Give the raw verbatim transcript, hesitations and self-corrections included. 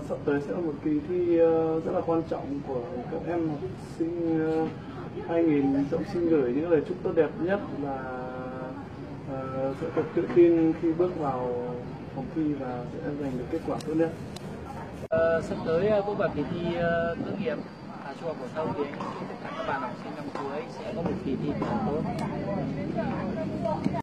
sắp tới sẽ là một kỳ thi uh, rất là quan trọng của các em học sinh uh, hai nghìn. Trọng xin gửi những lời chúc tốt đẹp nhất và uh, sẽ thật tự tin khi bước vào phòng thi và sẽ giành được kết quả tốt nhất. Uh, sắp tới bước vào kỳ thi uh, tốt nghiệp à, trung học phổ thông thì anh chúc tất cả các bạn học sinh năm cuối sẽ có một kỳ thi thật tốt.